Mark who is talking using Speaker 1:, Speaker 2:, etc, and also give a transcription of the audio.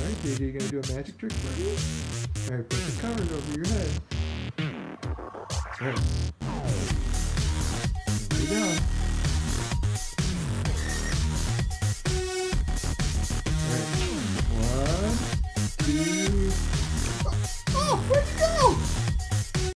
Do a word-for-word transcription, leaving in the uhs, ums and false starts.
Speaker 1: Alright, J J, gonna do a magic trick for you? Alright, put the covers over your head. Alright.